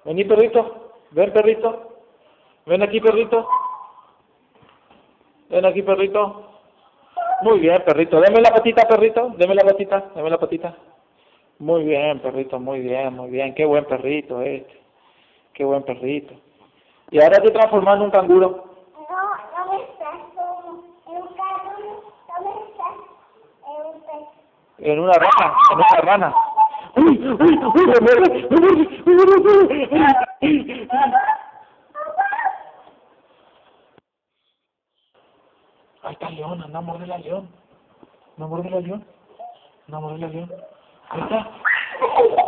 Vení, perrito. Ven, perrito. Ven aquí, perrito. Ven aquí, perrito. Muy bien, perrito. Deme la patita, perrito. Deme la patita. Deme la patita. Muy bien, perrito. Muy bien, muy bien. Qué buen perrito este. Qué buen perrito. Y ahora te transformas en un canguro. No me estás en un canguro. No me estás en un pez. En una rana. En una rana. ¡Uy! ¡Uy! ¡Uy! ¡Me muerde! ¡Me muerde! ¡Me muerde! Ahí está el león. Anda a morder al león. No muerde al león. No muerde al león. Ahí está.